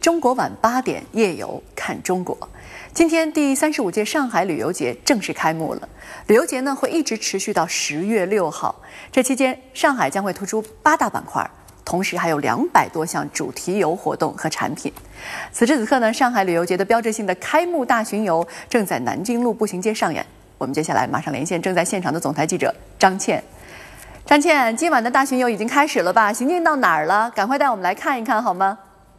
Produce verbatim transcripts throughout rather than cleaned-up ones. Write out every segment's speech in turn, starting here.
中国晚八点夜游看中国。今天第三十五届上海旅游节正式开幕了。旅游节呢会一直持续到十月六号。这期间，上海将会突出八大板块，同时还有两百多项主题游活动和产品。此时此刻呢，上海旅游节的标志性的开幕大巡游正在南京路步行街上演。我们接下来马上连线正在现场的总台记者张倩。张倩，今晚的大巡游已经开始了吧？行进到哪儿了？赶快带我们来看一看好吗？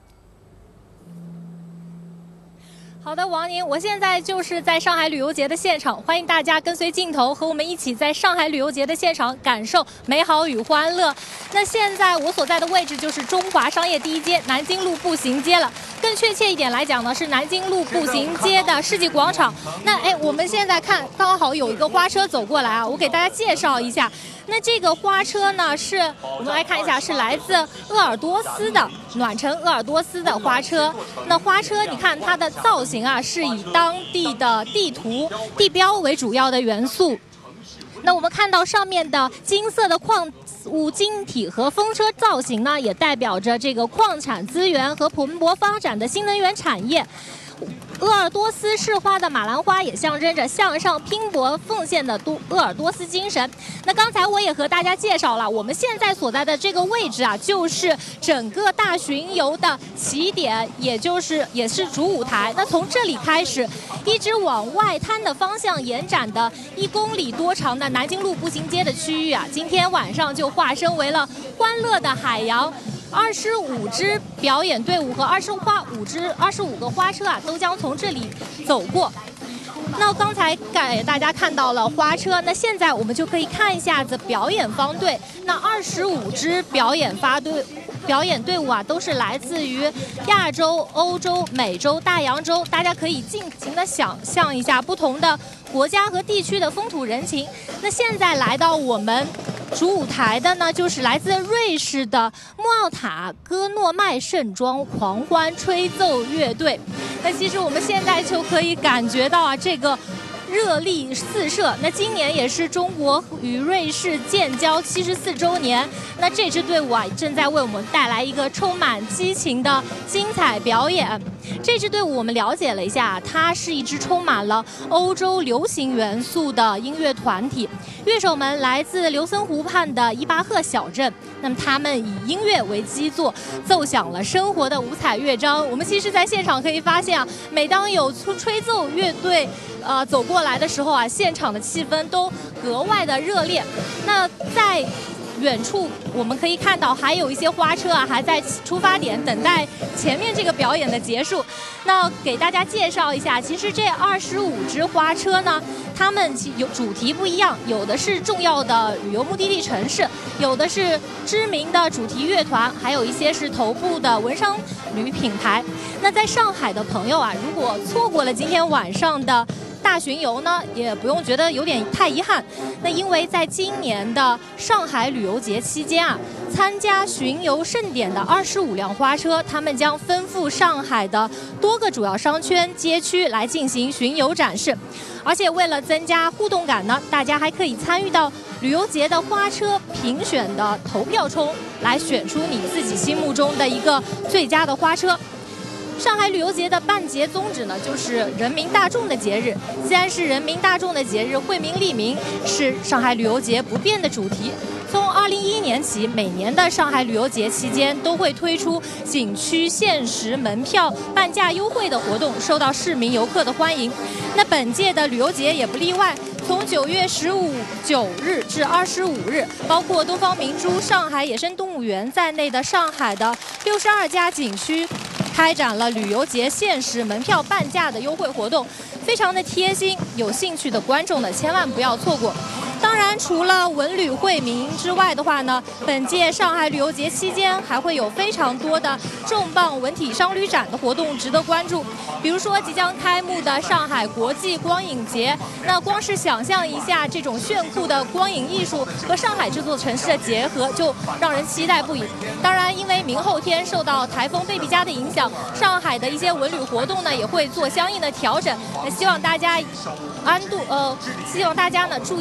好的，王宁，我现在就是在上海旅游节的现场，欢迎大家跟随镜头和我们一起在上海旅游节的现场感受美好与欢乐。那现在我所在的位置就是中华商业第一街南京路步行街了，更确切一点来讲呢，是南京路步行街的世纪广场。那哎，我们现在看刚好有一个花车走过来啊，我给大家介绍一下。那这个花车呢，是我们来看一下，是来自鄂尔多斯的暖城鄂尔多斯的花车。那花车你看它的造型啊，是以当地的地图地标为主要的元素。那我们看到上面的金色的矿物晶体和风车造型呢，也代表着这个矿产资源和蓬勃发展的新能源产业。鄂尔多斯市花的马兰花也象征着向上拼搏奉献的都鄂尔多斯精神。那刚才我也和大家介绍了，我们现在所在的这个位置啊，就是整个大巡游的起点，也就是也是主舞台。那从这里开始，一直往外滩的方向延展的一公里多长的南京路步行街的区域啊，今天晚上就化身为了欢乐的海洋。二十五支表演队伍和二十花五支二十五个花车啊，都将从这里走过。那刚才给大家看到了花车，那现在我们就可以看一下子表演方队。那二十五支表演发队表演队伍啊，都是来自于亚洲、欧洲、美洲、大洋洲，大家可以尽情的想象一下不同的国家和地区的风土人情。那现在来到我们主舞台的呢，就是来自瑞士的莫奥塔戈诺麦盛装狂欢吹奏乐队。那其实我们现在就可以感觉到啊，这个热力四射。那今年也是中国与瑞士建交七十四周年，那这支队伍啊，正在为我们带来一个充满激情的精彩表演。这支队伍我们了解了一下，它是一支充满了欧洲流行元素的音乐团体，乐手们来自琉森湖畔的伊巴赫小镇。那么他们以音乐为基座，奏响了生活的五彩乐章。我们其实在现场可以发现啊，每当有吹奏乐队呃走过来的时候啊，现场的气氛都格外的热烈。那在远处我们可以看到还有一些花车啊，还在出发点等待前面这个表演的结束。那给大家介绍一下，其实这二十五支花车呢，它们有主题不一样，有的是重要的旅游目的地城市，有的是知名的主题乐团，还有一些是头部的文商旅品牌。那在上海的朋友啊，如果错过了今天晚上的大巡游呢，也不用觉得有点太遗憾。那因为在今年的上海旅游节期间啊，参加巡游盛典的二十五辆花车，他们将奔赴上海的多个主要商圈街区来进行巡游展示。而且为了增加互动感呢，大家还可以参与到旅游节的花车评选的投票中，来选出你自己心目中的一个最佳的花车。上海旅游节的办节宗旨呢，就是人民大众的节日。既然是人民大众的节日，惠民利民是上海旅游节不变的主题。从二零一一年起，每年的上海旅游节期间都会推出景区限时门票半价优惠的活动，受到市民游客的欢迎。那本届的旅游节也不例外，从九月十五九日至二十五日，包括东方明珠、上海野生动物园在内的上海的六十二家景区开展了旅游节限时门票半价的优惠活动，非常的贴心，有兴趣的观众呢千万不要错过。当然，除了文旅惠民之外的话呢，本届上海旅游节期间还会有非常多的重磅文体商旅展的活动值得关注。比如说即将开幕的上海国际光影节，那光是想象一下这种炫酷的光影艺术和上海这座城市的结合，就让人期待不已。当然，因为明后天受到台风贝比加的影响，上海的一些文旅活动呢也会做相应的调整。那希望大家安度呃，希望大家呢注意安全。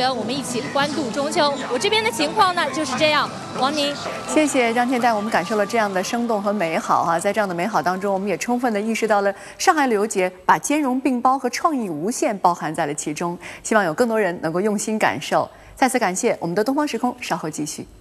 人，我们一起欢度中秋。我这边的情况呢就是这样。王宁， 谢谢张倩带我们感受了这样的生动和美好哈、啊，在这样的美好当中，我们也充分的意识到了上海旅游节把兼容并包和创意无限包含在了其中。希望有更多人能够用心感受。再次感谢我们的东方时空，稍后继续。